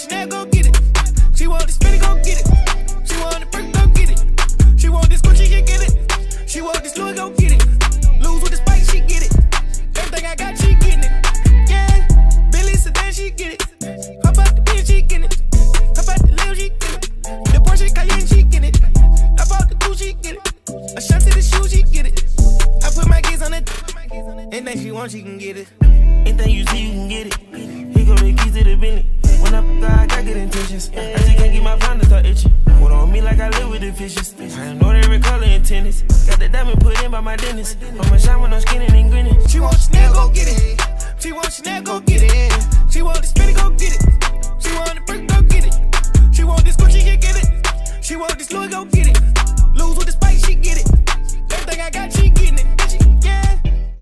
Chanel, go get it. She want this Fendi, go get it. She want the brick, go get it. She want this Gucci, she get it. She want this Louis, go get it. Lose with the spike, she get it. Everything I got, she getting it. Yeah, Billy Sedan, she get it. Hop out the bitch, she get it. Hop out the Lil, she get it. The Porsche Cayenne, she get it. I bought the Gucci, she get it. Ashanti the shoes, she get it. I put my kids on it. Anything she wants, she can get it. Anything you see, you can get it. Here go the keys to the Bentley. When I got good intentions. I just can't get my pound to start itching. Put on me like I live with the fishes. I know every color in tennis. Got the diamond put in by my dentist. I'ma shine when I'm skinning and grinning. She want Chanel, go get it. She want Chanel, go get it. She want this Fendi, go get it. She want the brick, go get it. She want this Gucci, she get it. She want this Louis, go get it. Lose with the spike, she get it.